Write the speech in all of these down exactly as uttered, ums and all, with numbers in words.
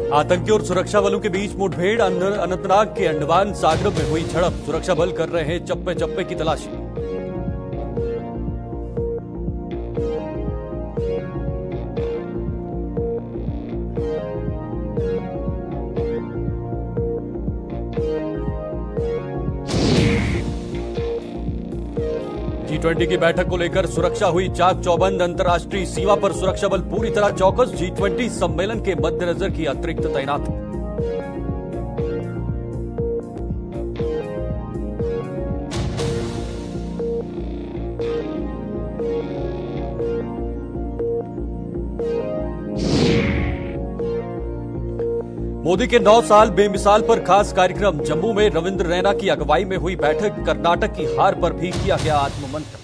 आतंकी और सुरक्षा बलों के बीच मुठभेड़। अनंतनाग के अंडमान सागर में हुई झड़प। सुरक्षा बल कर रहे हैं चप्पे चप्पे की तलाशी। जी ट्वेंटी की बैठक को लेकर सुरक्षा हुई चाक चौबंद। अंतर्राष्ट्रीय सीमा पर सुरक्षा बल पूरी तरह चौकस। जी ट्वेंटी सम्मेलन के मद्देनजर की अतिरिक्त तैनाती। मोदी के नौ साल बेमिसाल पर खास कार्यक्रम। जम्मू में रविंद्र रैना की अगुवाई में हुई बैठक। कर्नाटक की हार पर भी किया गया आत्ममंथन।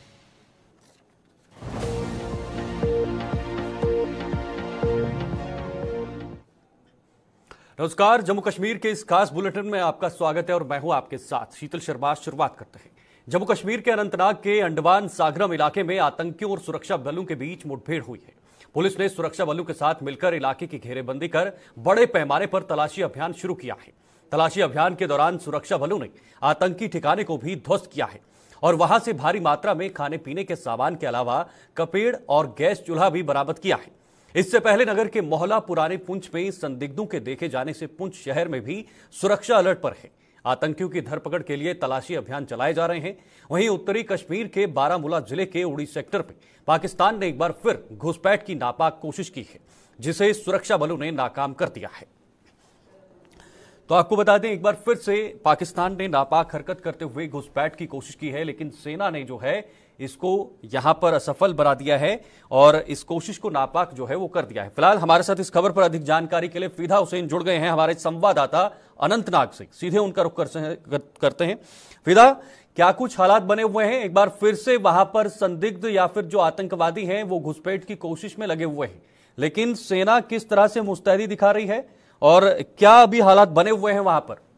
नमस्कार, जम्मू कश्मीर के इस खास बुलेटिन में आपका स्वागत है और मैं हूं आपके साथ शीतल शर्मा। शुरुआत करते हैं। जम्मू कश्मीर के अनंतनाग के अंडमान सागरम इलाके में आतंकियों और सुरक्षा बलों के बीच मुठभेड़ हुई है। पुलिस ने सुरक्षा बलों के साथ मिलकर इलाके की घेरेबंदी कर बड़े पैमाने पर तलाशी अभियान शुरू किया है। तलाशी अभियान के दौरान सुरक्षा बलों ने आतंकी ठिकाने को भी ध्वस्त किया है और वहां से भारी मात्रा में खाने पीने के सामान के अलावा कपेड़ और गैस चूल्हा भी बरामद किया है। इससे पहले नगर के मोहल्ला पुराने पुंछ में संदिग्धों के देखे जाने से पुंछ शहर में भी सुरक्षा अलर्ट पर है। आतंकियों की धरपकड़ के लिए तलाशी अभियान चलाए जा रहे हैं। वहीं उत्तरी कश्मीर के बारामूला जिले के उड़ी सेक्टर में पाकिस्तान ने एक बार फिर घुसपैठ की नापाक कोशिश की है, जिसे सुरक्षा बलों ने नाकाम कर दिया है। तो आपको बता दें, एक बार फिर से पाकिस्तान ने नापाक हरकत करते हुए घुसपैठ की कोशिश की है, लेकिन सेना ने जो है इसको यहां पर असफल बना दिया है और इस कोशिश को नापाक जो है वो कर दिया है। फिलहाल हमारे साथ इस खबर पर अधिक जानकारी के लिए फिदा हुसैन जुड़ गए हैं, हमारे संवाददाता अनंतनाग से। सीधे उनका रुख करते हैं। फिदा, क्या कुछ हालात बने हुए हैं? एक बार फिर से वहां पर संदिग्ध या फिर जो आतंकवादी हैं वो घुसपैठ की कोशिश में लगे हुए हैं, लेकिन सेना किस तरह से मुस्तैदी दिखा रही है और क्या अभी हालात बने हुए हैं वहां पर?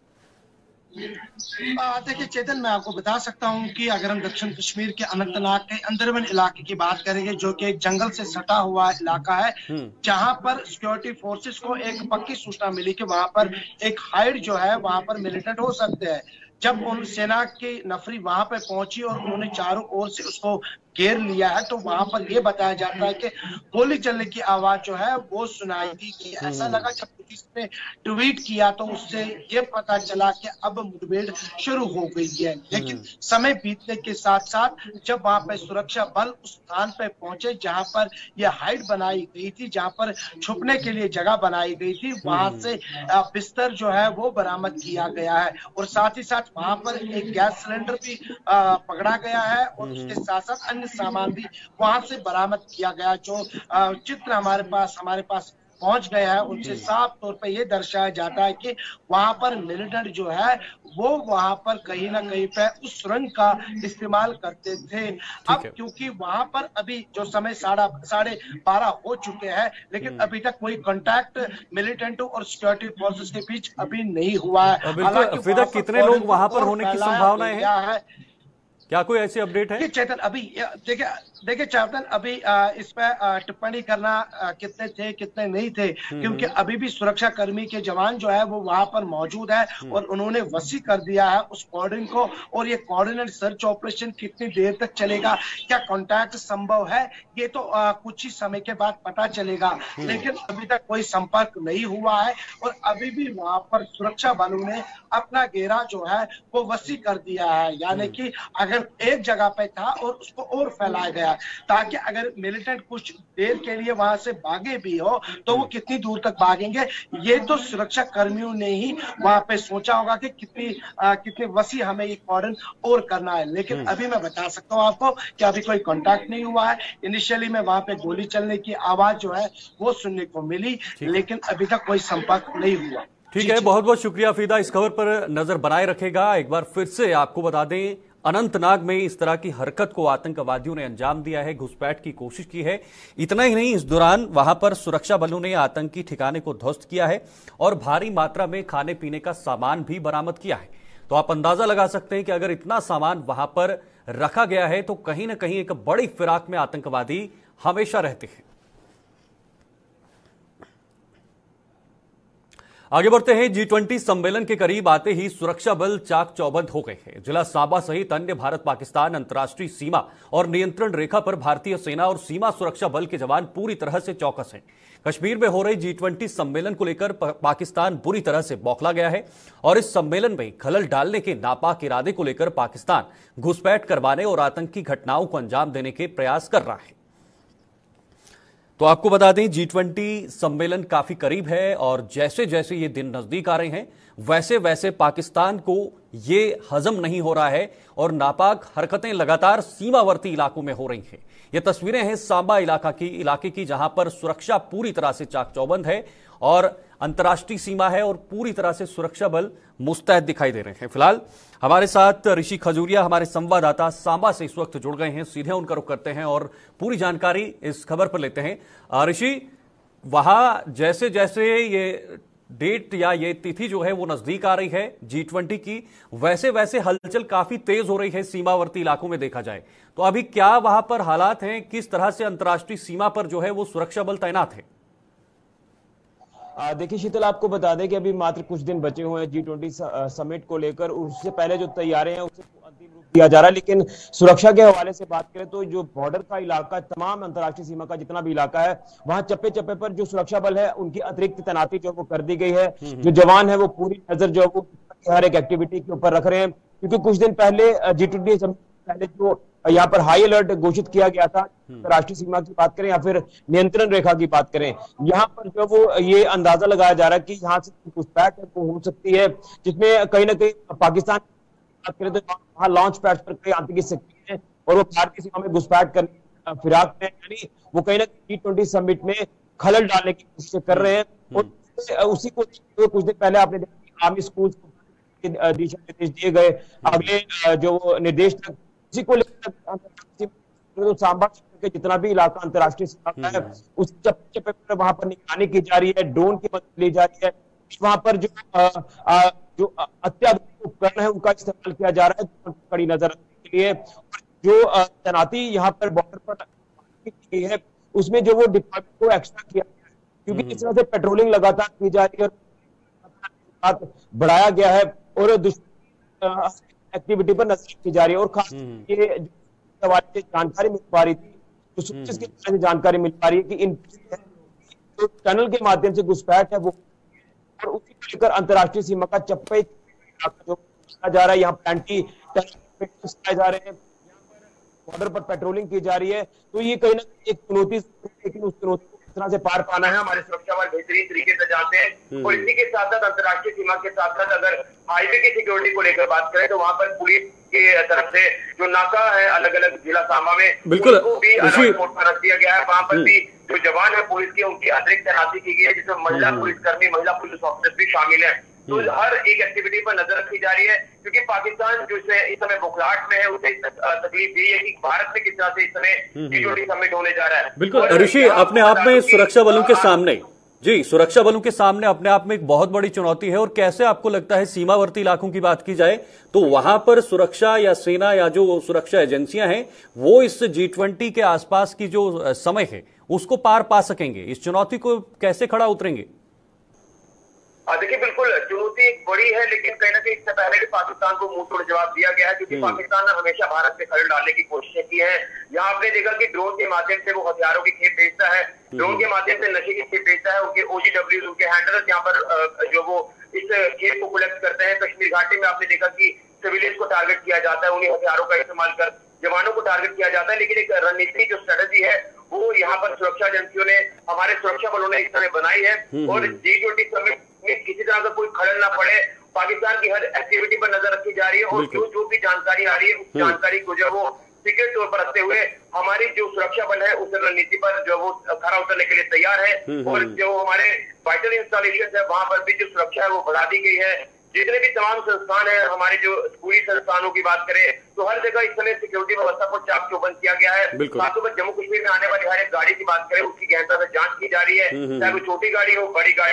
देखिए चेतन, मैं आपको बता सकता हूं कि अगर हम दक्षिण कश्मीर के अनंतनाग के अंदरवन इलाके की बात करेंगे, जो कि एक जंगल से सटा हुआ इलाका है, जहां पर सिक्योरिटी फोर्सेस को एक पक्की सूचना मिली कि वहां पर एक हाइड जो है वहां पर मिलिटेंट हो सकते हैं। जब उन सेना की नफरी वहां पर पहुंची और उन्होंने चारों ओर से उसको घेर लिया है, तो वहां पर यह बताया जाता है कि गोली चलने की आवाज जो है वो सुनाई दी कि ऐसा लगा। जब पुलिस ने ट्वीट किया तो उससे ये पता चला कि अब मुठभेड़ शुरू हो गई है। लेकिन समय बीतने के साथ साथ जब वहां पर सुरक्षा बल उस स्थान पर पहुंचे जहां पर यह हाइड बनाई गई थी, जहां पर छुपने के लिए जगह बनाई गई थी, वहां से बिस्तर जो है वो बरामद किया गया है और साथ ही साथ वहां पर एक गैस सिलेंडर भी पकड़ा गया है और उसके साथ साथ अन्य सामान भी वहां से बरामद किया गया। जो चित्र हमारे पास हमारे पास पहुंच गया है उनसे साफ तौर पे ये दर्शाया जाता है कि वहां पर मिलिटेंट जो है वो वहां पर कहीं ना कहीं पे उस सुरंग का इस्तेमाल करते थे। अब क्योंकि वहां पर अभी जो समय साढ़ा साढ़े बारह हो चुके हैं, लेकिन अभी तक कोई कांटेक्ट मिलिटेंट और सिक्योरिटी फोर्सेस के बीच अभी नहीं हुआ है। हालांकि कितने लोग वहां पर होने की संभावना है? क्या कोई ऐसी अपडेट है? चेतन, अभी देखिए देखिए चेतन, अभी इस पे टिप्पणी करना कितने थे कितने नहीं थे, क्योंकि अभी भी सुरक्षा कर्मी के जवान जो है वो वहां पर मौजूद है और उन्होंने वसी कर दिया है उस कॉर्डन को। और ये कोऑर्डिनेट सर्च ऑपरेशन कितनी देर तक चलेगा, क्या कांटेक्ट संभव है, ये तो आ, कुछ ही समय के बाद पता चलेगा। लेकिन अभी तक कोई संपर्क नहीं हुआ है और अभी भी वहां पर सुरक्षा बलों ने अपना घेरा जो है वो वसी कर दिया है। यानी कि अगर एक जगह पे था और उसको और फैलाया गया, ताकि अगर मिलिटेंट कुछ देर के लिए वहां से भागे भी हो तो वो कितनी दूर तक भागेंगे, ये तो सुरक्षा कर्मियों ने ही वहां पे सोचा होगा कि कितनी आ, कितनी वसी हमें ये कॉर्डन और करना है। लेकिन अभी मैं बता सकता हूँ आपको कि अभी कोई कांटेक्ट नहीं हुआ है। इनिशियली में वहां पे गोली चलने की आवाज जो है वो सुनने को मिली, लेकिन अभी तक कोई संपर्क नहीं हुआ। ठीक है, बहुत बहुत शुक्रिया फिदा, इस खबर पर नजर बनाए रखेगा। एक बार फिर से आपको बता दें, अनंतनाग में इस तरह की हरकत को आतंकवादियों ने अंजाम दिया है, घुसपैठ की कोशिश की है। इतना ही नहीं, इस दौरान वहां पर सुरक्षा बलों ने आतंकी ठिकाने को ध्वस्त किया है और भारी मात्रा में खाने पीने का सामान भी बरामद किया है। तो आप अंदाजा लगा सकते हैं कि अगर इतना सामान वहां पर रखा गया है तो कहीं ना कहीं एक बड़ी फिराक में आतंकवादी हमेशा रहते हैं। आगे बढ़ते हैं। जी ट्वेंटी सम्मेलन के करीब आते ही सुरक्षा बल चाक चौबंद हो गए हैं। जिला सांबा सहित अन्य भारत पाकिस्तान अंतर्राष्ट्रीय सीमा और नियंत्रण रेखा पर भारतीय सेना और सीमा सुरक्षा बल के जवान पूरी तरह से चौकस हैं। कश्मीर में हो रहे जी ट्वेंटी सम्मेलन को लेकर पाकिस्तान बुरी तरह से बौखला गया है और इस सम्मेलन में खलल डालने के नापाक इरादे को लेकर पाकिस्तान घुसपैठ करवाने और आतंकी घटनाओं को अंजाम देने के प्रयास कर रहा है। तो आपको बता दें, जी ट्वेंटी सम्मेलन काफी करीब है और जैसे जैसे ये दिन नजदीक आ रहे हैं वैसे वैसे पाकिस्तान को ये हजम नहीं हो रहा है और नापाक हरकतें लगातार सीमावर्ती इलाकों में हो रही हैं। ये तस्वीरें हैं सांबा इलाका की इलाके की, जहां पर सुरक्षा पूरी तरह से चाक चौबंद है और अंतर्राष्ट्रीय सीमा है और पूरी तरह से सुरक्षा बल मुस्तैद दिखाई दे रहे हैं। फिलहाल हमारे साथ ऋषि खजूरिया, हमारे संवाददाता सांबा से इस वक्त जुड़ गए हैं। सीधे उनका रुख करते हैं और पूरी जानकारी इस खबर पर लेते हैं। ऋषि, वहां जैसे जैसे ये डेट या ये तिथि जो है वो नजदीक आ रही है जी ट्वेंटी की, वैसे वैसे हलचल काफी तेज हो रही है सीमावर्ती इलाकों में देखा जाए तो अभी क्या वहां पर हालात हैं? किस तरह से अंतर्राष्ट्रीय सीमा पर जो है वो सुरक्षा बल तैनात है? देखिए शीतल, आपको बता दें कि अभी मात्र कुछ दिन बचे हुए हैं जी ट्वेंटी समिट को लेकर। उससे पहले जो तैयारियां हैं उसे अंतिम रूप दिया जा रहा है, लेकिन सुरक्षा के हवाले से बात करें तो जो बॉर्डर का इलाका, तमाम अंतर्राष्ट्रीय सीमा का जितना भी इलाका है, वहां चप्पे चप्पे पर जो सुरक्षा बल है उनकी अतिरिक्त तैनाती जो वो कर दी गई है। जो जवान है वो पूरी नजर जो वो हर एक एक्टिविटी के ऊपर रख रहे हैं, क्योंकि कुछ दिन पहले जी ट्वेंटी समिट पहले जो यहाँ पर हाई अलर्ट घोषित किया गया था, राष्ट्रीय सीमा की बात करें या फिर नियंत्रण रेखा की बात करें, यहाँ पर जो वो ये अंदाजा लगाया जा रहा है कि यहाँ से घुसपैठ हो सकती है, जिसमें कहीं ना कहीं पाकिस्तान की बात करें तो वहाँ लॉन्च पैड पर कई आतंकी शक्ति है और वो भारतीय सीमा में घुसपैठ करने फिराक में, यानी वो कहीं ना कहीं जी ट्वेंटी समिट में खलल डालने की कोशिश कर रहे हैं। और उसी को कुछ दिन पहले आपने देखा आर्मी स्कूल दिशा निर्देश दिए गए, अगले जो निर्देश तक उसी को लेकर तो सांबा के जितना भी इलाका अंतर्राष्ट्रीय सीमा है उस चप्पे चप्पे पर वहां पर निगरानी की जा रही है, ड्रोन की मदद ली जा रही है। वहां पर जो आ, आ, जो अत्याधुनिक उपकरण है उनका इस्तेमाल किया जा रहा है कड़ी नजर रखने के लिए। जो तैनाती यहाँ पर बॉर्डर पर की गई है उसमें जो वो डिपार्टमेंट को एक्स्ट्रा किया गया है, क्योंकि इस तरह से पेट्रोलिंग लगातार की जा रही है और बढ़ाया गया है और दुश्मन एक्टिविटी पर नजर रखी जा रही है। और खास ये से जानकारी मिल पा रही थी, तो सोर्सेस की तरह से जानकारी मिल पा रही है कि इन जो टनल के माध्यम से घुसपैठ है वो, और उसी को लेकर अंतर्राष्ट्रीय सीमा का चप्पे जो जा रहा है, यहाँ एंटी टेररिस्ट जा रहे हैं, बॉर्डर पर पेट्रोलिंग की जा रही है। तो ये कहीं ना कहीं एक चुनौती, लेकिन उस चुनौती को किस तरह से पार पाना है हमारे सुरक्षा बल बेहतरीन तरीके से जानते हैं। और इसी के साथ साथ अंतर्राष्ट्रीय सीमा के साथ साथ अगर हाईवे की सिक्योरिटी को लेकर बात करें तो वहां पर पुलिस के तरफ से जो नाका है अलग अलग जिला सांबा में, बिल्कुल उनको भी अलग मोड पर रख दिया गया है। वहां पर भी जो जवान है पुलिस के उनकी अतिरिक्त तैनाती की गई है, जिसमें महिला पुलिसकर्मी, महिला पुलिस ऑफिसर भी शामिल है। तो हर एक एक्टिविटी पर नजर रखी जा रही है, क्योंकि पाकिस्तान जो इस समय बुखलाहट में है उसे तकलीफ यही है कि भारत में किस तरह से इस समय जी ट्वेंटी समिट होने जा रहा है। बिल्कुल ऋषि, अपने आप में सुरक्षा बलों के सामने जी सुरक्षा बलों के सामने अपने आप में एक बहुत बड़ी चुनौती है। और कैसे आपको लगता है, सीमावर्ती इलाकों की बात की जाए तो वहां पर सुरक्षा या सेना या जो सुरक्षा एजेंसियां हैं वो इस जी ट्वेंटी के आसपास की जो समय है उसको पार पा सकेंगे? इस चुनौती को कैसे खड़ा उतरेंगे? देखिए बिल्कुल चुनौती बड़ी है, लेकिन कहीं ना कहीं इससे पहले भी पाकिस्तान को मुंह तोड़ जवाब दिया गया है, क्योंकि पाकिस्तान ने हमेशा भारत पे खलल डालने की कोशिशें की है। यहाँ आपने देखा कि ड्रोन के माध्यम से वो हथियारों की खेप भेजता है, ड्रोन के माध्यम से नशे की खेप भेजता है, उनके ओजीडब्ल्यू उनके हैंडलर्स यहाँ पर जो वो इस खेप को कलेक्ट करते हैं। कश्मीर घाटी में आपने देखा कि सिविलियंस को टारगेट किया जाता है, उन्हीं हथियारों का इस्तेमाल कर जवानों को टारगेट किया जाता है। लेकिन एक रणनीति जो स्ट्रेटेजी है वो यहाँ पर सुरक्षा एजेंसियों ने, हमारे सुरक्षा बलों ने इस तरह बनाई है। और जी ट्वेंटी समिट में किसी तरह का कोई खलल ना पड़े, पाकिस्तान की हर एक्टिविटी पर नजर रखी जा रही है। और जो जो भी जानकारी आ रही है उस जानकारी को जो वो सीक्रेट तौर पर रखते हुए हमारी जो सुरक्षा बल है उस रणनीति पर जो वो खरा उतरने के लिए तैयार है। और जो हमारे वाइटल इंस्टॉलेशन है वहां पर भी जो सुरक्षा है वो बढ़ा दी गई है। जितने भी तमाम संस्थान है, हमारे जो स्कूली संस्थानों की बात करें तो हर जगह इस समय सिक्योरिटी व्यवस्था को चाक चौबंद किया गया है। साथ ही जम्मू कश्मीर में आने वाली हर एक गाड़ी की बात करें उसकी गहनता से जांच की जा रही है, चाहे वो छोटी गाड़ी हो बड़ी गाड़ी हो।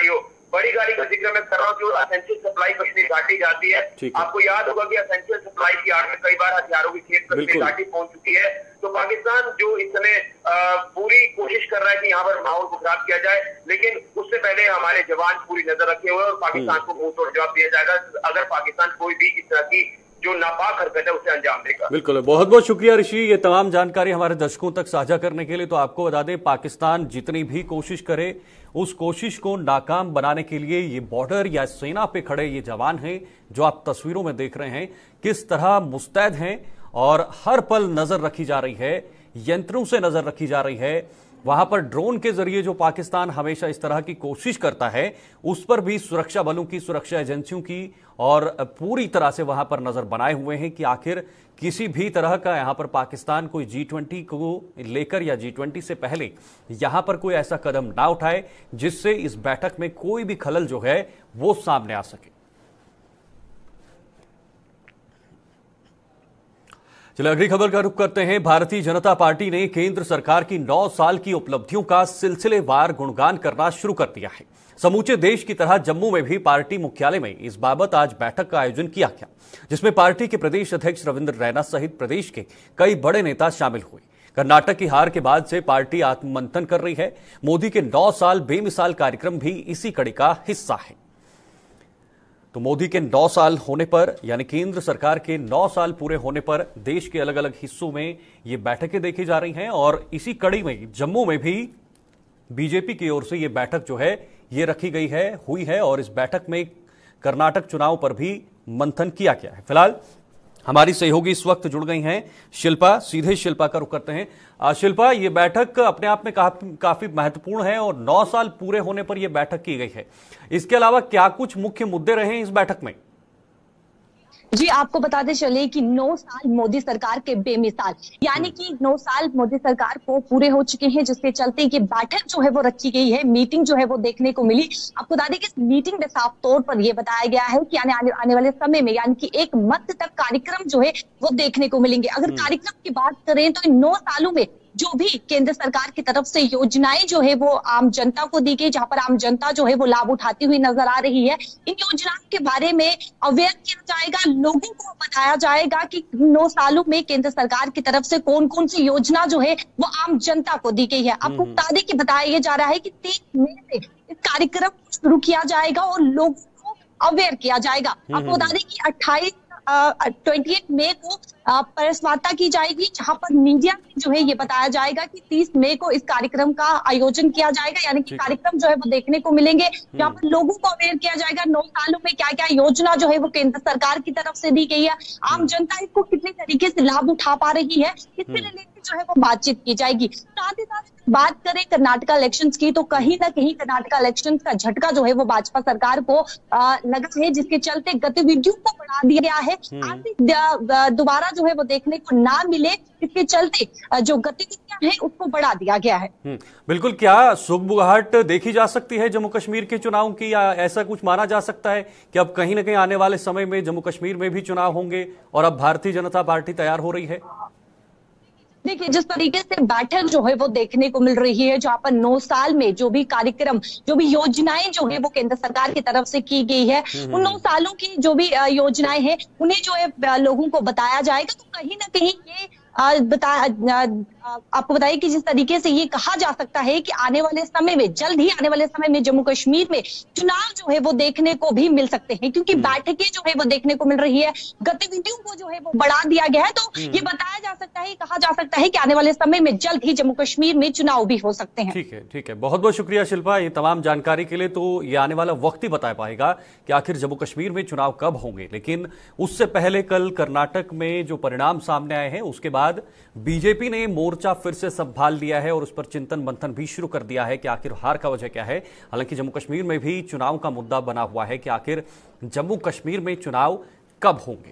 बड़ी गाड़ी का जिक्र मैं कर रहा हूँ जो असेंशियल सप्लाई कश्मीर घाटी जाती है। आपको याद होगा कि असेंशियल सप्लाई की आड़ में कई बार हथियारों की खेप कश्मीर घाटी पहुंच चुकी है। तो पाकिस्तान जो इस समय पूरी कोशिश कर रहा है कि यहाँ पर माहौल को खराब किया जाए, लेकिन उससे पहले हमारे जवान पूरी नजर रखे हुए और पाकिस्तान को मुंह तोड़ जवाब दिया जाएगा अगर पाकिस्तान कोई भी इस तरह की जो नापाक हरकत है उसे अंजाम देगा। बिल्कुल, बहुत बहुत शुक्रिया ऋषि, ये तमाम जानकारी हमारे दर्शकों तक साझा करने के लिए। तो आपको बता दें, पाकिस्तान जितनी भी कोशिश करे उस कोशिश को नाकाम बनाने के लिए ये बॉर्डर या सेना पे खड़े ये जवान हैं जो आप तस्वीरों में देख रहे हैं किस तरह मुस्तैद हैं और हर पल नजर रखी जा रही है, यंत्रों से नजर रखी जा रही है। वहां पर ड्रोन के जरिए जो पाकिस्तान हमेशा इस तरह की कोशिश करता है उस पर भी सुरक्षा बलों की, सुरक्षा एजेंसियों की और पूरी तरह से वहां पर नजर बनाए हुए हैं कि आखिर किसी भी तरह का यहां पर पाकिस्तान कोई जी ट्वेंटी को लेकर या जी ट्वेंटी से पहले यहां पर कोई ऐसा कदम ना उठाए जिससे इस बैठक में कोई भी खलल जो है वो सामने आ सके। चलिए अगली खबर का रुख करते हैं। भारतीय जनता पार्टी ने केंद्र सरकार की नौ साल की उपलब्धियों का सिलसिलेवार गुणगान करना शुरू कर दिया है। समूचे देश की तरह जम्मू में भी पार्टी मुख्यालय में इस बाबत आज बैठक का आयोजन किया गया, जिसमें पार्टी के प्रदेश अध्यक्ष रविंद्र रैना सहित प्रदेश के कई बड़े नेता शामिल हुए। कर्नाटक की हार के बाद से पार्टी आत्ममंथन कर रही है। मोदी के नौ साल बेमिसाल कार्यक्रम भी इसी कड़ी का हिस्सा है। तो मोदी के नौ साल होने पर यानी केंद्र सरकार के नौ साल पूरे होने पर देश के अलग अलग हिस्सों में ये बैठकें देखी जा रही हैं और इसी कड़ी में जम्मू में भी बीजेपी की ओर से ये बैठक जो है ये रखी गई है, हुई है और इस बैठक में कर्नाटक चुनाव पर भी मंथन किया गया है। फिलहाल हमारी सहयोगी इस वक्त जुड़ गई हैं शिल्पा, सीधे शिल्पा का रुख करते हैं। शिल्पा, ये बैठक अपने आप में काफी काफी महत्वपूर्ण है और नौ साल पूरे होने पर यह बैठक की गई है। इसके अलावा क्या कुछ मुख्य मुद्दे रहे हैं इस बैठक में? जी, आपको बताते चले कि नौ साल मोदी सरकार के बेमिसाल, यानी कि नौ साल मोदी सरकार को पूरे हो चुके हैं, जिसके चलते कि बैठक जो है वो रखी गई है, मीटिंग जो है वो देखने को मिली। आपको बता दें कि इस मीटिंग में साफ तौर पर यह बताया गया है कि आने, आने, आने वाले समय में यानी कि एक मत तक कार्यक्रम जो है वो देखने को मिलेंगे। अगर कार्यक्रम की बात करें तो इन नौ सालों में जो भी केंद्र सरकार की तरफ से योजनाएं जो है वो आम जनता को दी गई, जहां पर आम जनता जो है वो लाभ उठाती हुई नजर आ रही है। इन योजनाओं के बारे में अवेयर किया जाएगा, लोगों को बताया जाएगा कि नौ सालों में केंद्र सरकार की तरफ से कौन कौन सी योजना जो है वो आम जनता को दी गई है। आपको बता दें कि बताया जा रहा है कि तीस मई से इस कार्यक्रम को शुरू किया जाएगा और लोगों को अवेयर किया जाएगा। आपको बता दें कि अट्ठाईस अट्ठाईस मई को प्रेस वार्ता की जाएगी, जहां पर मीडिया में जो है ये बताया जाएगा कि तीस मई को इस कार्यक्रम का आयोजन किया जाएगा, यानी कि कार्यक्रम जो है वो देखने को मिलेंगे, जहां पर लोगों को अवेयर किया जाएगा नौ सालों में क्या क्या योजना जो है वो केंद्र सरकार की तरफ से दी गई है, आम जनता इसको कितने तरीके से लाभ उठा पा रही है, इससे रिलेटेड जो है वो बातचीत की जाएगी। साथ ही साथ बात करें कर्नाटक इलेक्शंस की, तो कहीं ना कहीं कर्नाटक इलेक्शंस का झटका जो है वो भाजपा सरकार को लगा है, जिसके चलते गतिविधियों को बढ़ा दिया गया है। आर्थिक दोबारा जो है वो देखने को ना मिले, इसके चलते जो गतिविधियां हैं उसको बढ़ा दिया गया है। बिल्कुल, क्या सुगबुगाहट देखी जा सकती है जम्मू कश्मीर के चुनाव की, या ऐसा कुछ माना जा सकता है कि अब कहीं ना कहीं आने वाले समय में जम्मू कश्मीर में भी चुनाव होंगे और अब भारतीय जनता पार्टी तैयार हो रही है? देखिए, जिस तरीके से बैठक जो है वो देखने को मिल रही है, जहां पर नौ साल में जो भी कार्यक्रम, जो भी योजनाएं जो है वो केंद्र सरकार की तरफ से की गई है, उन नौ सालों की जो भी योजनाएं हैं उन्हें जो है लोगों को बताया जाएगा। तो कहीं ना कहीं ये बता आपको बताइए कि जिस तरीके से ये कहा जा सकता है कि आने वाले समय में, जल्द ही आने वाले समय में जम्मू कश्मीर में चुनाव जो है वो देखने को भी मिल सकते हैं, क्योंकि बैठकें जो है वो देखने को मिल रही है, गतिविधियों को जो है वो बढ़ा दिया गया है। तो ये बताया जा सकता है, कहा जा सकता है कि आने वाले समय में जल्द ही जम्मू कश्मीर में चुनाव भी हो सकते हैं। ठीक है, ठीक है, बहुत बहुत शुक्रिया शिल्पा ये तमाम जानकारी के लिए। तो ये आने वाला वक्त ही बता पाएगा कि आखिर जम्मू कश्मीर में चुनाव कब होंगे, लेकिन उससे पहले कल कर्नाटक में जो परिणाम सामने आए हैं उसके बाद बीजेपी ने मोर्चा फिर से संभाल लिया है और उस पर चिंतन मंथन भी शुरू कर दिया है कि आखिर हार का वजह क्या है। हालांकि जम्मू कश्मीर में भी चुनाव का मुद्दा बना हुआ है कि आखिर जम्मू कश्मीर में चुनाव कब होंगे।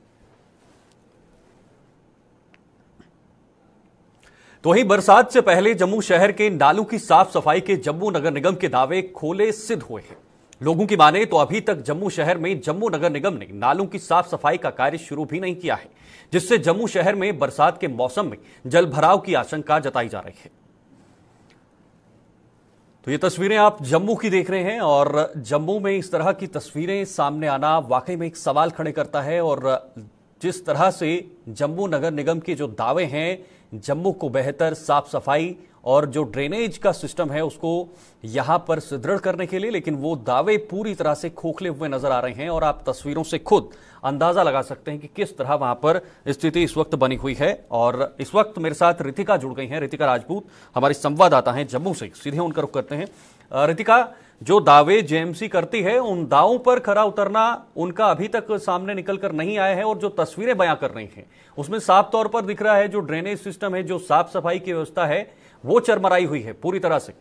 तो वहीं बरसात से पहले जम्मू शहर के नालों की साफ सफाई के जम्मू नगर निगम के दावे खोले सिद्ध हुए हैं। लोगों की माने तो अभी तक जम्मू शहर में जम्मू नगर निगम ने नालों की साफ सफाई का कार्य शुरू भी नहीं किया है, जिससे जम्मू शहर में बरसात के मौसम में जल भराव की आशंका जताई जा रही है। तो ये तस्वीरें आप जम्मू की देख रहे हैं और जम्मू में इस तरह की तस्वीरें सामने आना वाकई में एक सवाल खड़े करता है। और जिस तरह से जम्मू नगर निगम के जो दावे हैं जम्मू को बेहतर साफ सफाई और जो ड्रेनेज का सिस्टम है उसको यहां पर सुदृढ़ करने के लिए, लेकिन वो दावे पूरी तरह से खोखले हुए नजर आ रहे हैं और आप तस्वीरों से खुद अंदाजा लगा सकते हैं कि किस तरह वहां पर स्थिति इस वक्त बनी हुई है। और इस वक्त मेरे साथ रितिका जुड़ गई हैं। रितिका राजपूत हमारी संवाददाता हैं जम्मू से, सीधे उनका रुख करते हैं। रितिका, जो दावे जेएमसी करती है उन दावों पर खरा उतरना उनका अभी तक सामने निकल कर नहीं आया है और जो तस्वीरें बयां कर रही हैं उसमें साफ तौर पर दिख रहा है जो ड्रेनेज सिस्टम है, जो साफ सफाई की व्यवस्था है वो चरमराई हुई है पूरी तरह से।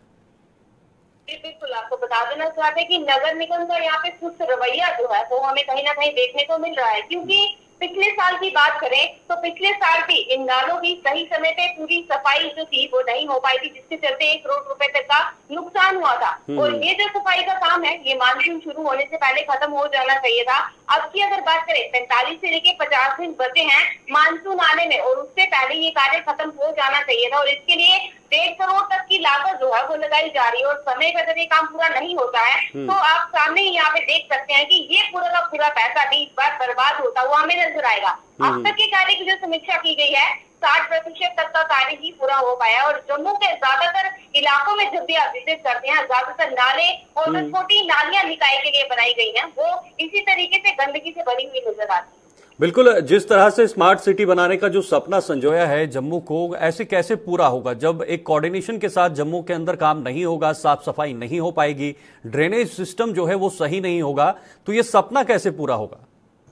बिल्कुल, आपको बता देना चाहते हैं कि नगर निगम का यहाँ पे सुस्त रवैया जो है वो हमें कहीं ना कहीं देखने को मिल रहा है, क्योंकि पिछले साल की बात करें तो पिछले साल भी इन नालों की सही समय पे पूरी सफाई जो थी वो नहीं हो पाई थी, जिसके चलते एक करोड़ रुपए तक का नुकसान हुआ था। और ये जो सफाई का काम है ये मानसून शुरू होने से पहले खत्म हो जाना चाहिए था। अब की अगर बात करें पैंतालीस से लेके पचास दिन बचे हैं मानसून आने में और उससे पहले ये कार्य खत्म हो जाना चाहिए था। और इसके लिए डेढ़ करोड़ तक की लागत जो है वो लगाई जा रही है और समय पर जब ये काम पूरा नहीं होता है तो आप सामने ही यहाँ पे देख सकते हैं कि ये पूरा का पूरा पैसा भी इस बार बर्बाद होता हुआ हमें नजर आएगा। अब तक के कार्य की जो समीक्षा की गई है साठ प्रतिशत तक का कार्य ही पूरा हो पाया और जम्मू के ज्यादातर इलाकों में जब भी आप विजिट करते हैं ज्यादातर नाले और जो छोटी नालियां निकाय के लिए बनाई गई हैं वो इसी तरीके से गंदगी से भरी हुई नजर आती है। बिल्कुल, जिस तरह से स्मार्ट सिटी बनाने का जो सपना संजोया है जम्मू को, ऐसे कैसे पूरा होगा जब एक कोऑर्डिनेशन के साथ जम्मू के अंदर काम नहीं होगा, साफ सफाई नहीं हो पाएगी, ड्रेनेज सिस्टम जो है वो सही नहीं होगा, तो ये सपना कैसे पूरा होगा?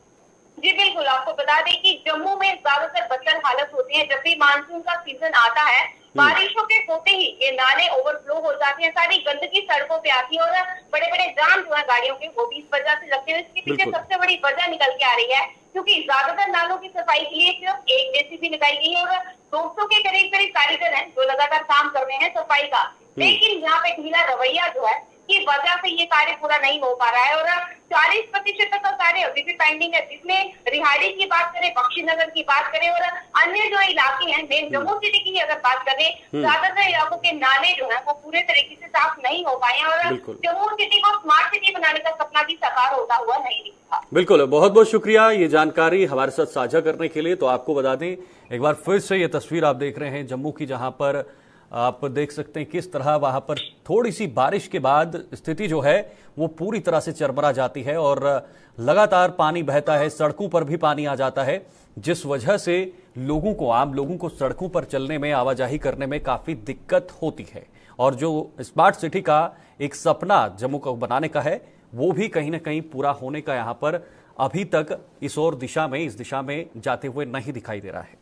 जी बिल्कुल, आपको बता दें कि जम्मू में ज्यादातर बदतर हालत होती है जब भी मानसून का सीजन आता है। बारिशों के होते ही ये नाले ओवरफ्लो हो जाते हैं, सारी गंदगी सड़कों पे आती है और बड़े बड़े जाम जो है गाड़ियों के वो भी इस वजह से लगते हैं। इसके पीछे सबसे बड़ी वजह निकल के आ रही है क्योंकि ज्यादातर नालों की सफाई के लिए सिर्फ एक जेसीबी लगाई गई है और दो सौ के करीब करीब कारीगर हैं जो लगातार काम कर रहे हैं सफाई का, लेकिन यहाँ पे ढीला रवैया जो है की वजह से ये कार्य पूरा नहीं हो पा रहा है और चालीस प्रतिशत तक का कार्य अभी भी पेंडिंग है, जिसमें रिहाड़ी की बात करें, बख्शीनगर की बात करें और अन्य जो इलाके हैं मेन जम्मू सिटी की अगर बात करें ज्यादातर इलाकों के नाले जो है वो पूरे तरीके से साफ नहीं हो पाए हैं और जम्मू सिटी को स्मार्ट सिटी बनाने का सपना भी साकार होता हुआ नहीं दिखा। बिल्कुल, बहुत बहुत शुक्रिया ये जानकारी हमारे साथ साझा करने के लिए। तो आपको बता दें एक बार फिर से ये तस्वीर आप देख रहे हैं जम्मू की, जहां पर आप देख सकते हैं किस तरह वहां पर थोड़ी सी बारिश के बाद स्थिति जो है वो पूरी तरह से चरमरा जाती है और लगातार पानी बहता है, सड़कों पर भी पानी आ जाता है, जिस वजह से लोगों को, आम लोगों को सड़कों पर चलने में, आवाजाही करने में काफी दिक्कत होती है। और जो स्मार्ट सिटी का एक सपना जम्मू को बनाने का है वो भी कहीं ना कहीं पूरा होने का यहां पर अभी तक इस और दिशा में, इस दिशा में जाते हुए नहीं दिखाई दे रहा है।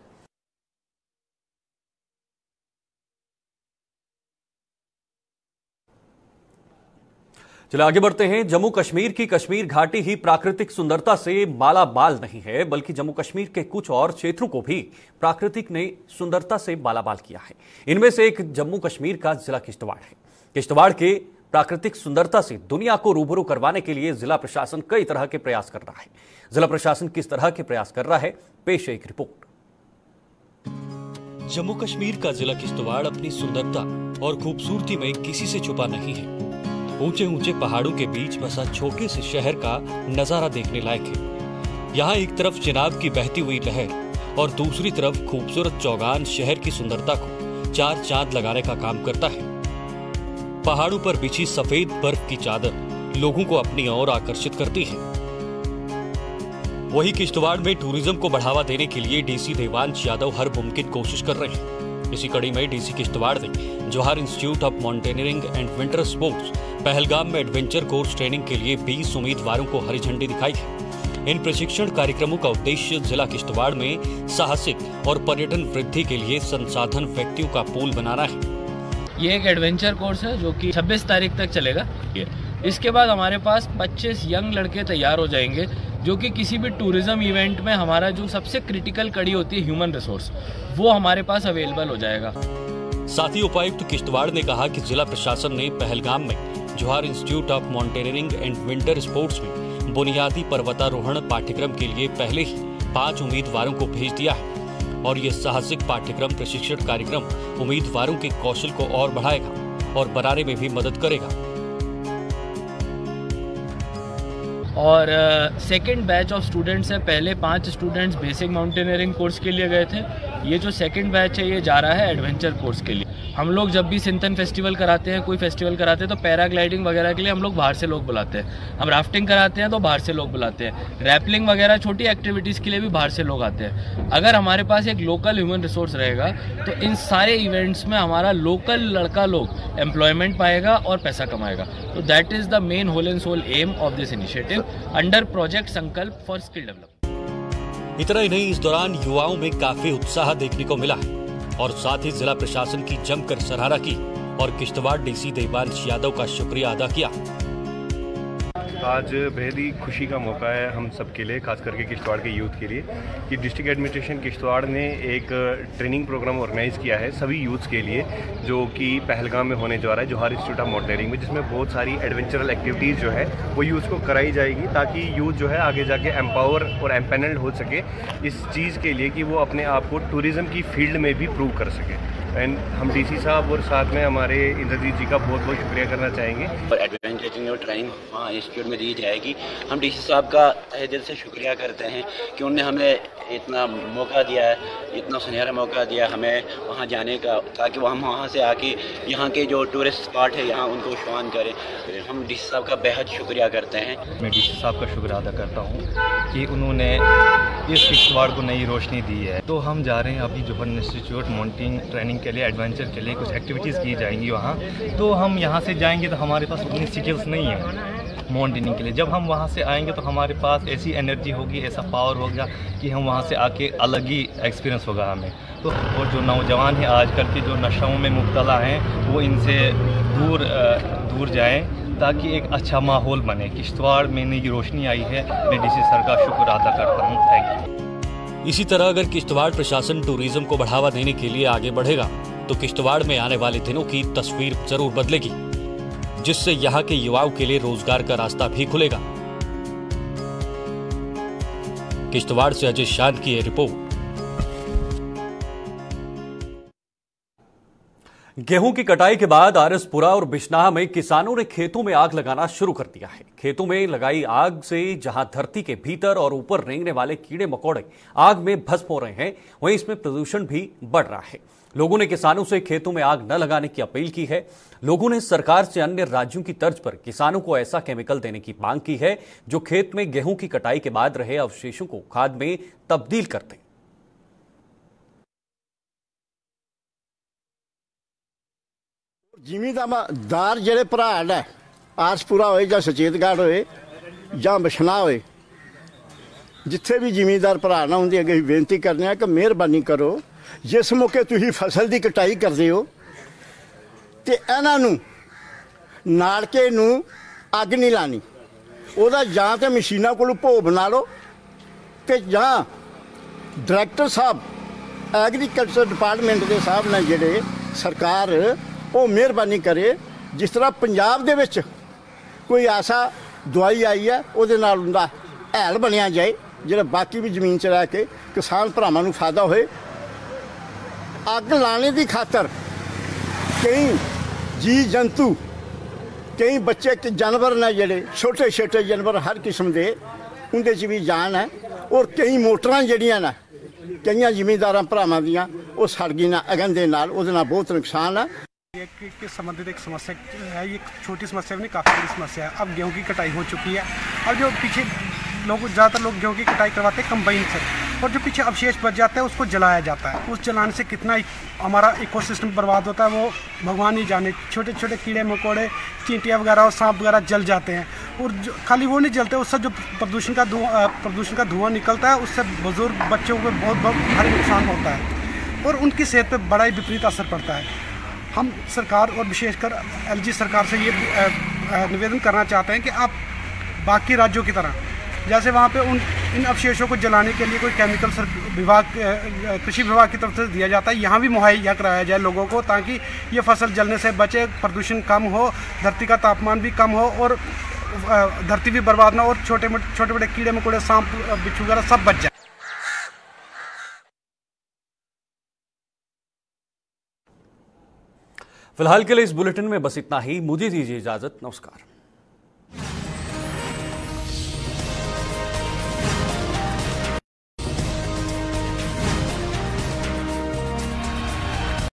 चलिए आगे बढ़ते हैं। जम्मू कश्मीर की कश्मीर घाटी ही प्राकृतिक सुंदरता से माला माल नहीं है, बल्कि जम्मू कश्मीर के कुछ और क्षेत्रों को भी प्राकृतिक ने सुंदरता से मालामाल किया है। इनमें से एक जम्मू कश्मीर का जिला किश्तवाड़ है। किश्तवाड़ के प्राकृतिक सुंदरता से दुनिया को रूबरू करवाने के लिए जिला प्रशासन कई तरह के प्रयास कर रहा है। जिला प्रशासन किस तरह के प्रयास कर रहा है, पेश है एक रिपोर्ट। जम्मू कश्मीर का जिला किश्तवाड़ अपनी सुंदरता और खूबसूरती में किसी से छुपा नहीं है। ऊंचे ऊंचे पहाड़ों के बीच बसा छोटे से शहर का नजारा देखने लायक है। यहाँ एक तरफ चिनाब की बहती हुई लहर और दूसरी तरफ खूबसूरत चौगान शहर की सुंदरता को चार चांद लगाने का काम करता है। पहाड़ों पर बिछी सफेद बर्फ की चादर लोगों को अपनी ओर आकर्षित करती है। वही किश्तवाड़ में टूरिज्म को बढ़ावा देने के लिए डीसी देवांश यादव हर मुमकिन कोशिश कर रहे हैं। इसी कड़ी में डीसी किश्तवाड़ ने Jawahar institute of mountaineering and winter sports Pahalgam में एडवेंचर कोर्स ट्रेनिंग के लिए बीस उम्मीदवारों को हरी झंडी दिखाई है। इन प्रशिक्षण कार्यक्रमों का उद्देश्य जिला किश्तवाड़ में साहसिक और पर्यटन वृद्धि के लिए संसाधन व्यक्तियों का पूल बनाना है। ये एक एडवेंचर कोर्स है जो कि छब्बीस तारीख तक चलेगा। इसके बाद हमारे पास पच्चीस यंग लड़के तैयार हो जाएंगे जो कि किसी भी टूरिज्म इवेंट में हमारा जो सबसे क्रिटिकल कड़ी होती है ह्यूमन रिसोर्स, वो हमारे पास अवेलेबल हो जाएगा। साथ ही उपायुक्त किश्तवाड़ ने कहा कि जिला प्रशासन ने पहलगाम में Jawahar institute of mountaineering and winter sports में बुनियादी पर्वतारोहण पाठ्यक्रम के लिए पहले ही पांच उम्मीदवारों को भेज दिया है और ये साहसिक पाठ्यक्रम प्रशिक्षण कार्यक्रम उम्मीदवारों के कौशल को और बढ़ाएगा। और बनाने में भी मदद करेगा। और सेकंड बैच ऑफ स्टूडेंट्स है, पहले पांच स्टूडेंट्स बेसिक माउंटेनियरिंग कोर्स के लिए गए थे, ये जो सेकंड बैच है ये जा रहा है एडवेंचर कोर्स के लिए। हम लोग जब भी सिंथन फेस्टिवल कराते हैं, कोई फेस्टिवल कराते हैं, तो पैराग्लाइडिंग वगैरह के लिए हम लोग बाहर से लोग बुलाते हैं। हम राफ्टिंग कराते हैं तो बाहर से लोग बुलाते हैं। रैपलिंग वगैरह छोटी एक्टिविटीज़ के लिए भी बाहर से लोग आते हैं। अगर हमारे पास एक लोकल ह्यूमन रिसोर्स रहेगा तो इन सारे इवेंट्स में हमारा लोकल लड़का लोग एम्प्लॉयमेंट पाएगा और पैसा कमाएगा। तो that is the main whole and sole aim of this initiative under project Sankalp for skill development. इतना ही नहीं, इस दौरान युवाओं में काफी उत्साह देखने को मिला है और साथ ही जिला प्रशासन की जमकर सराहना की और किश्तवाड़ डीसी देवांश यादव का शुक्रिया अदा किया। आज बेहद ही खुशी का मौका है हम सबके लिए, खास करके किश्तवाड़ के यूथ के लिए, कि डिस्ट्रिक्ट एडमिनिस्ट्रेशन किश्तवाड़ ने एक ट्रेनिंग प्रोग्राम ऑर्गेनाइज़ किया है सभी यूथ्स के लिए, जो कि पहलगाम में होने जा रहा है जोहार इंस्टीट्यूट ऑफ माउंटेनियरिंग में, जिसमें बहुत सारी एडवेंचरल एक्टिविटीज़ जो है वो यूथ को कराई जाएगी, ताकि यूथ जो है आगे जाके एम्पावर और एम्पैनल्ड हो सके इस चीज़ के लिए कि वो अपने आप को टूरिज़्म की फील्ड में भी प्रूव कर सके। एंड हम डीसी साहब और साथ में हमारे इंद्रजीत जी का बहुत बहुत शुक्रिया करना चाहेंगे। और एडवेंचरिंग और ट्रेनिंग वहाँ इंस्टीट्यूट में दी जाएगी। हम डीसी साहब का तहे दिल से शुक्रिया करते हैं कि उन्होंने हमें इतना मौका दिया है, इतना सुनहरा मौका दिया हमें वहाँ जाने का, ताकि वो हम वहाँ से आके यहाँ के जो टूरिस्ट स्पॉट है यहाँ उनको शो ऑन करें। हम डीसी साहब का बेहद शुक्रिया करते हैं। मैं डीसी साहब का शुक्रिया अदा करता हूँ कि उन्होंने इस किश्तवाड़ को नई रोशनी दी है। तो हम जा रहे हैं अभी जोहर इंस्टीट्यूट माउंटेनिंग ट्रेनिंग के लिए, एडवेंचर के लिए कुछ एक्टिविटीज़ की जाएंगी वहाँ। तो हम यहाँ से जाएंगे तो हमारे पास उतनी स्किल्स नहीं है माउंटेनिंग के लिए। जब हम वहाँ से आएंगे तो हमारे पास ऐसी एनर्जी होगी, ऐसा पावर होगा कि हम वहाँ से आके अलग ही एक्सपीरियंस होगा हमें। तो और जो नौजवान हैं आजकल के जो नशों में मुब्तला हैं वो इनसे दूर दूर जाएं, ताकि एक अच्छा माहौल बने। किश्तवाड़ में नई रोशनी आई है, मैं डीसी सर का शुक्र अदा करता हूँ। Thank you. इसी तरह अगर किश्तवाड़ प्रशासन टूरिज्म को बढ़ावा देने के लिए आगे बढ़ेगा तो किश्तवाड़ में आने वाले दिनों की तस्वीर जरूर बदलेगी, जिससे यहाँ के युवाओं के लिए रोजगार का रास्ता भी खुलेगा। किश्तवाड़ से अजय शान की रिपोर्ट। गेहूं की कटाई के बाद आरएसपुरा और बिश्नाह में किसानों ने खेतों में आग लगाना शुरू कर दिया है। खेतों में लगाई आग से जहां धरती के भीतर और ऊपर रेंगने वाले कीड़े मकोड़े आग में भस्म हो रहे हैं, वहीं इसमें प्रदूषण भी बढ़ रहा है। लोगों ने किसानों से खेतों में आग न लगाने की अपील की है। लोगों ने सरकार से अन्य राज्यों की तर्ज पर किसानों को ऐसा केमिकल देने की मांग की है जो खेत में गेहूं की कटाई के बाद रहे अवशेषों को खाद में तब्दील कर दे। ਜ਼ਿਮੀਂਦਾਰ ਜਿਹੜੇ ਭਰਾ ਨੇ ਆਰਸਪੁਰਾ ਹੋਏ ਜਾਂ ਸਚੇਤਗੜ੍ਹ ਹੋਏ ਜਾਂ ਬਿਸ਼ਨਾਹ ਹੋਏ, ਜਿੱਥੇ ਵੀ ਜ਼ਿਮੀਂਦਾਰ ਭਰਾ ਨਾ ਹੁੰਦੇ ਅੱਗੇ ਬੇਨਤੀ ਕਰਨੇ ਆ ਕਿ ਮਿਹਰਬਾਨੀ ਕਰੋ, ਜਿਸ ਮੌਕੇ ਤੁਸੀਂ ਫਸਲ ਦੀ ਕਟਾਈ ਕਰਦੇ ਹੋ ਤੇ ਇਹਨਾਂ ਨੂੰ ਨਾੜਕੇ ਨੂੰ ਅੱਗ ਨਹੀਂ ਲਾਣੀ। ਉਹਦਾ ਜਾਂ ਤੇ ਮਸ਼ੀਨਾਂ ਕੋਲ ਭੋ ਬਣਾ ਲਓ ਤੇ ਜਾਂ ਡਾਇਰੈਕਟਰ ਸਾਹਿਬ ਐਗਰੀਕਲਚਰ ਡਿਪਾਰਟਮੈਂਟ ਦੇ ਸਾਹਿਬ ਨੇ ਜਿਹੜੇ ਸਰਕਾਰ ਉਹ ਮਿਹਰਬਾਨੀ ਕਰੇ, ਜਿਸ ਤਰ੍ਹਾਂ ਪੰਜਾਬ ਦੇ ਵਿੱਚ ਕੋਈ ਐਸਾ ਦਵਾਈ ਆਈ ਹੈ ਉਹਦੇ ਨਾਲ ਉਹਦਾ ਹੈਲ ਬਣਿਆ ਜਾਏ, ਜਿਹੜਾ ਬਾਕੀ ਵੀ ਜ਼ਮੀਨ 'ਚ ਰਹਿ ਕੇ ਕਿਸਾਨ ਭਰਾਵਾਂ ਨੂੰ ਫਾਇਦਾ ਹੋਏ। ਅੱਗ ਲਾਣੇ ਦੀ ਖਾਤਰ ਕਈ ਜੀ ਜੰਤੂ, ਕਈ ਬੱਚੇ ਜਾਨਵਰ ਨੇ ਜਿਹੜੇ ਛੋਟੇ ਛੋਟੇ ਜਾਨਵਰ ਹਰ ਕਿਸਮ ਦੇ, ਉਹਦੇ 'ਚ ਵੀ ਜਾਨ ਹੈ। ਔਰ ਕਈ ਮੋਟਰਾਂ ਜਿਹੜੀਆਂ ਨੇ ਕਈਆਂ ਜ਼ਿਮੀਂਦਾਰਾਂ ਭਰਾਵਾਂ ਦੀਆਂ ਉਹ ਸੜ ਗਈਆਂ ਅਗਨ ਦੇ ਨਾਲ, ਉਹਦੇ ਨਾਲ बहुत नुकसान है। के संबंधित एक समस्या है, ये छोटी समस्या नहीं, काफ़ी बड़ी समस्या है। अब गेहूं की कटाई हो चुकी है। अब जो पीछे लोग ज़्यादातर लोग गेहूं की कटाई करवाते हैं कंबाइन से, और जो पीछे अवशेष बच जाता है उसको जलाया जाता है। उस जलाने से कितना हमारा इकोसिस्टम बर्बाद होता है वो भगवान ही जाने। छोटे छोटे कीड़े मकोड़े, चींटियाँ वगैरह और सांप वगैरह जल जाते हैं। और जो खाली वो नहीं जलते, उससे जो प्रदूषण का धुआं प्रदूषण का धुआं निकलता है, उससे बुजुर्ग बच्चों को बहुत बहुत भारी नुकसान होता है और उनकी सेहत पर बड़ा ही विपरीत असर पड़ता है। हम सरकार और विशेषकर एलजी सरकार से ये निवेदन करना चाहते हैं कि आप बाकी राज्यों की तरह, जैसे वहाँ पे उन इन अवशेषों को जलाने के लिए कोई केमिकल विभाग कृषि विभाग की तरफ से दिया जाता है, यहाँ भी मुहैया कराया जाए लोगों को, ताकि ये फसल जलने से बचे, प्रदूषण कम हो, धरती का तापमान भी कम हो और धरती भी बर्बाद ना हो और छोटे छोटे बड़े कीड़े मकोड़े, सांप, बिच्छू वगैरह सब बच जाए। फिलहाल के लिए इस बुलेटिन में बस इतना ही। मुझे दीजिए इजाजत। नमस्कार।